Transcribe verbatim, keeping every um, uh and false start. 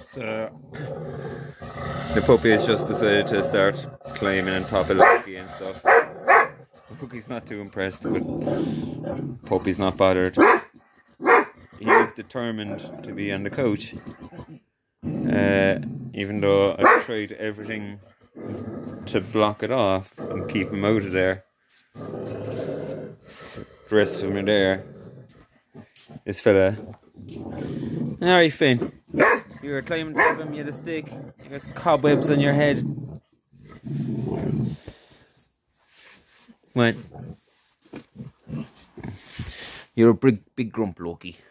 So the puppy has just decided to start climbing on top of Loki and stuff. Loki's not too impressed, but puppy's not bothered. He is determined to be on the couch. Uh, even though I've tried everything to block it off and keep him out of there. The rest of them are there. This fella. Alright, Finn. You were climbing top of him, you had a stick. You got cobwebs on your head. What? You're a big, big grump, Loki.